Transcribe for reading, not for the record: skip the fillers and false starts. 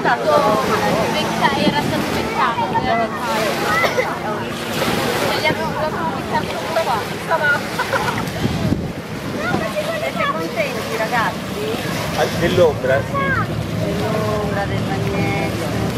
era stato beccato, doveva beccare. E gli avevo beccato tutto qua. Siete contenti ragazzi? Dell'ombra, sì. Dell'ombra, del bagnetto.